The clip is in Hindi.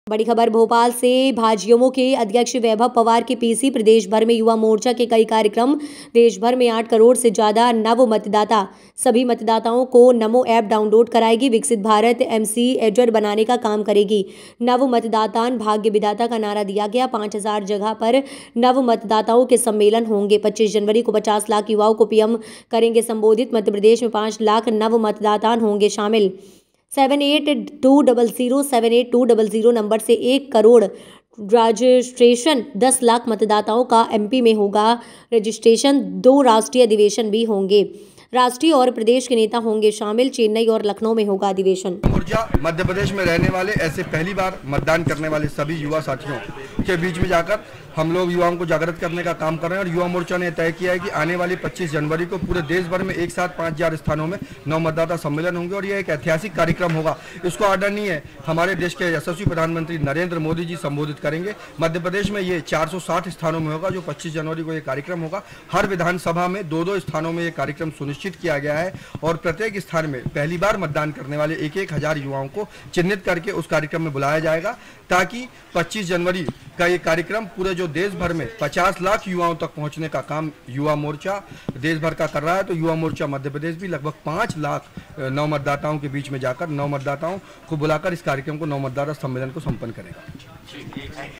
बड़ी खबर भोपाल से। भाजयुमो के अध्यक्ष वैभव पवार के पीसी प्रदेश भर में युवा मोर्चा के कई कार्यक्रम। देश भर में 8 करोड़ से ज्यादा नव मतदाता सभी मतदाताओं को नमो ऐप डाउनलोड कराएगी। विकसित भारत एमसी एडर बनाने का काम करेगी। नव मतदातान भाग्य विधाता का नारा दिया गया। 5000 जगह पर नव मतदाताओं के सम्मेलन होंगे। 25 जनवरी को 50 लाख युवाओं को पीएम करेंगे संबोधित। मध्य प्रदेश में 5 लाख नव मतदातान होंगे शामिल। 7820078200 नंबर से 1 करोड़ रजिस्ट्रेशन। 10 लाख मतदाताओं का एमपी में होगा रजिस्ट्रेशन। 2 राष्ट्रीय अधिवेशन भी होंगे। राष्ट्रीय और प्रदेश के नेता होंगे शामिल। चेन्नई और लखनऊ में होगा अधिवेशन। मोर्चा मध्य प्रदेश में रहने वाले ऐसे पहली बार मतदान करने वाले सभी युवा साथियों के बीच में जाकर हम लोग युवाओं को जागृत करने का काम कर रहे हैं। और युवा मोर्चा ने तय किया है कि आने वाली 25 जनवरी को पूरे देश भर में एक साथ 5000 स्थानों में नव मतदाता सम्मेलन होंगे और यह एक ऐतिहासिक कार्यक्रम होगा। इसको आदरणीय हमारे देश के यशस्वी प्रधानमंत्री नरेंद्र मोदी जी संबोधित करेंगे। मध्य प्रदेश में ये 460 स्थानों में होगा जो 25 जनवरी को ये कार्यक्रम होगा। हर विधानसभा में 2-2 स्थानों में ये कार्यक्रम सुनिश्चित किया गया है और प्रत्येक स्थान में पहली बार मतदान करने वाले 1-1000 युवाओं को चिन्हित करके उस कार्यक्रम में बुलाया जाएगा ताकि 25 जनवरी का ये कार्यक्रम पूरे जो देश भर में 50 लाख युवाओं तक पहुंचने का काम युवा मोर्चा देश भर का कर रहा है। तो युवा मोर्चा मध्य प्रदेश भी लगभग 5 लाख नव मतदाताओं के बीच में जाकर नव मतदाताओं को बुलाकर इस कार्यक्रम को नव मतदाता सम्मेलन को संपन्न करेगा।